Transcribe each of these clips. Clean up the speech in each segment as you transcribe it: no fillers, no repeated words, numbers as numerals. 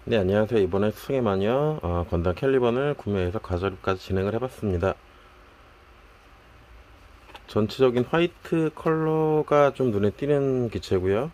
네, 안녕하세요. 이번에 수성의 마녀 건담 캘리번을 구매해서 가절까지 진행을 해봤습니다. 전체적인 화이트 컬러가 좀 눈에 띄는 기체고요.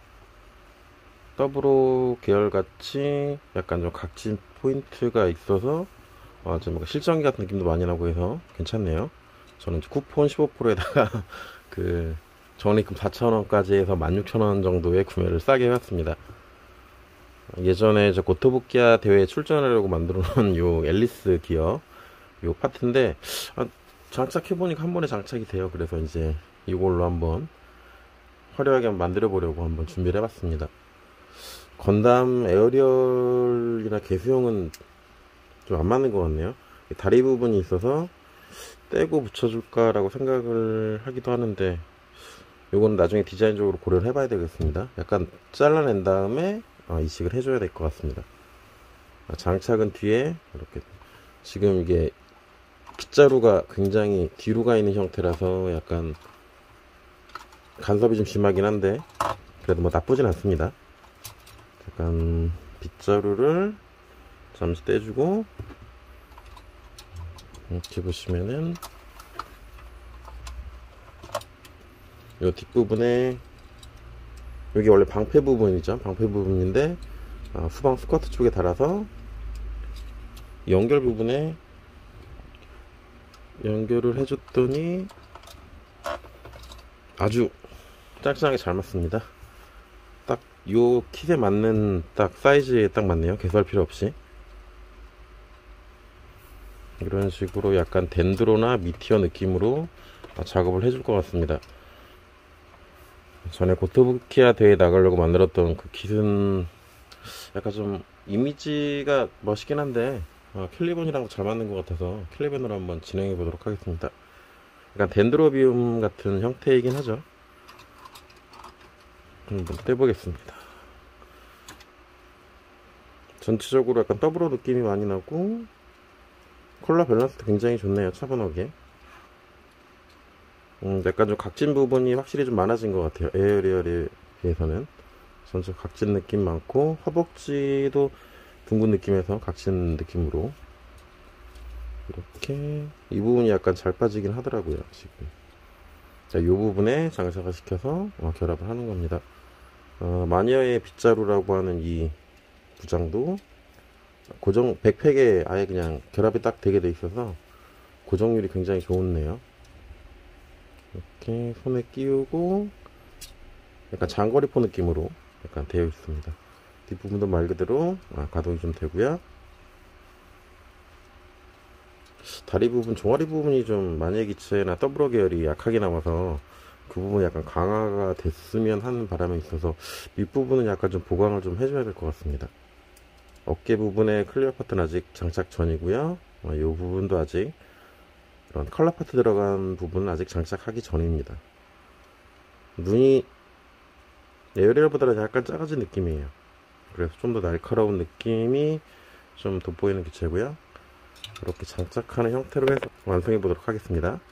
더블오 계열같이 약간 좀 각진 포인트가 있어서 좀 뭔가 실전기 같은 느낌도 많이 나고 해서 괜찮네요. 저는 이제 쿠폰 15%에다가 그 적립금 4,000원까지 해서 16,000원 정도에 구매를 싸게 해봤습니다. 예전에 저 고토부키아 대회에 출전하려고 만들어 놓은 요 앨리스 기어 요 파트인데 아, 장착해 보니까 한 번에 장착이 돼요. 그래서 이제 이걸로 한번 화려하게 한번 만들어 보려고 한번 준비를 해봤습니다. 건담 에어리얼이나 개수형은 좀 안 맞는 것 같네요. 다리 부분이 있어서 떼고 붙여줄까라고 생각을 하기도 하는데 요건 나중에 디자인적으로 고려를 해봐야 되겠습니다. 약간 잘라낸 다음에 이식을 해줘야 될 것 같습니다. 장착은 뒤에 이렇게 지금 이게 빗자루가 굉장히 뒤로 가 있는 형태라서 약간 간섭이 좀 심하긴 한데 그래도 뭐 나쁘진 않습니다. 약간 빗자루를 잠시 떼주고 이렇게 보시면은 이 뒷부분에 여기 원래 방패 부분이죠. 방패 부분인데 후방 스커트 쪽에 달아서 연결 부분에 연결을 해줬더니 아주 짱짱하게 잘 맞습니다. 딱 요 킷에 맞는 딱 사이즈에 딱 맞네요. 개수할 필요 없이. 이런 식으로 약간 덴드로나 미티어 느낌으로 작업을 해줄 것 같습니다. 전에 고토부키아 대회에 나가려고 만들었던 그 킷은 약간 좀 이미지가 멋있긴 한데 캘리번이랑 잘 맞는 것 같아서 캘리번으로 한번 진행해 보도록 하겠습니다. 약간 덴드로비움 같은 형태이긴 하죠. 한번 떼보겠습니다. 전체적으로 약간 더블로 느낌이 많이 나고 컬러 밸런스도 굉장히 좋네요. 차분하게. 약간 좀 각진 부분이 확실히 좀 많아진 것 같아요. 에어리얼에 비해서는. 전체 각진 느낌 많고 허벅지도 둥근 느낌에서 각진 느낌으로 이렇게 이 부분이 약간 잘 빠지긴 하더라고요. 지금 자, 이 부분에 장착을 시켜서 결합을 하는 겁니다. 마니어의 빗자루라고 하는 이 부장도 고정 백팩에 아예 그냥 결합이 딱 되게 돼 있어서 고정률이 굉장히 좋네요. 이렇게 손에 끼우고 약간 장거리포 느낌으로 약간 되어 있습니다. 뒷부분도 말 그대로 가동이 좀 되고요. 다리 부분, 종아리 부분이 좀 마니에 기체나 더블어 계열이 약하게 남아서 그 부분이 약간 강화가 됐으면 하는 바람에 있어서 밑부분은 약간 좀 보강을 좀 해줘야 될 것 같습니다. 어깨 부분에 클리어 파트는 아직 장착 전이고요. 이 부분도 아직 이런 컬러 파트 들어간 부분은 아직 장착하기 전입니다. 눈이 에어리얼보다는 약간 작아진 느낌이에요. 그래서 좀 더 날카로운 느낌이 좀 돋보이는 기체고요. 이렇게 장착하는 형태로 해서 완성해 보도록 하겠습니다.